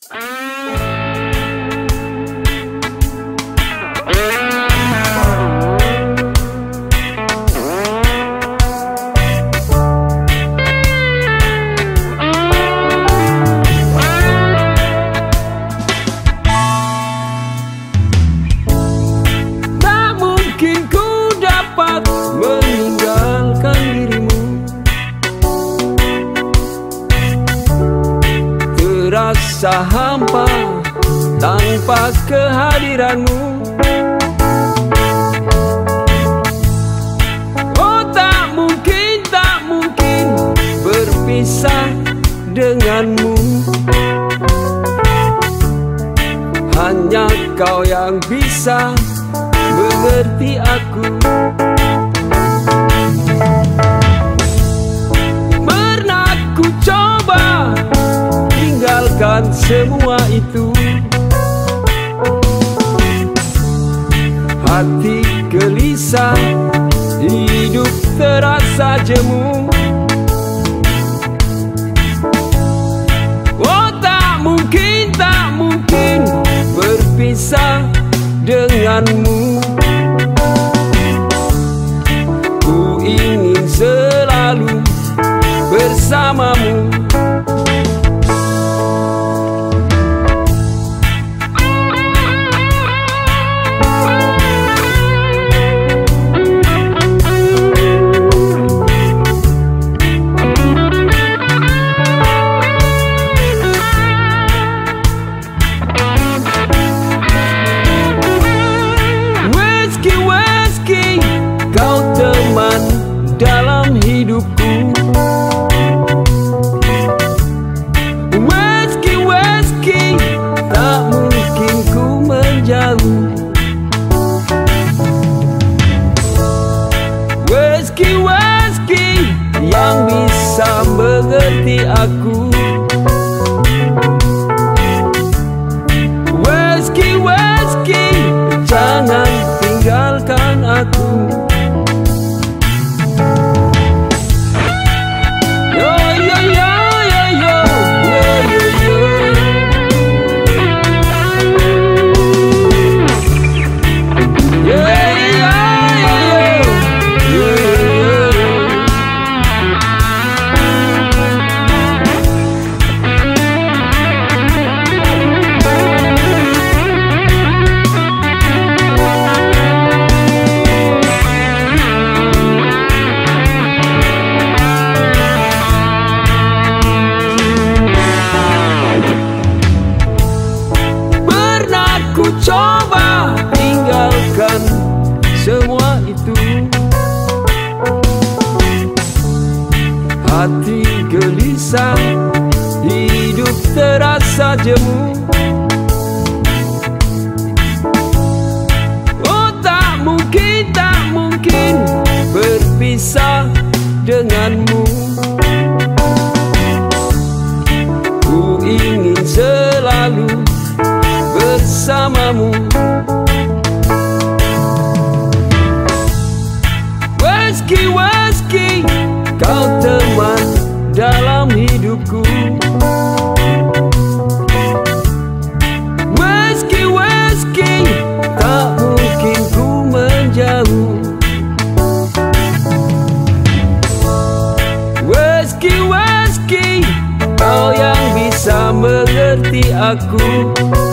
Meninggalkan dirimu, terasa hampa tanpa kehadiranmu. Oh, tak mungkin berpisah denganmu. Hanya kau yang bisa mengerti aku. Pernah ku coba tinggalkan semua itu. Hati gelisah, hidup terasa jemu. Oh, tak mungkin berpisah denganmu. Ku ingin selalu bersamamu. Meski kau teman dalam hidupku. Meski tak mungkin ku menjauh. Meski yang bisa mengerti aku. Meski jangan tinggalkan aku. Ku coba tinggalkan semua itu. Hati gelisah, hidup terasa jemu. Oh, tak mungkin berpisah denganmu. Ku ingin selalu bersamamu. Meski kau teman dalam hidupku. Meski tak mungkin ku menjauh. Meski kau yang bisa mengerti aku.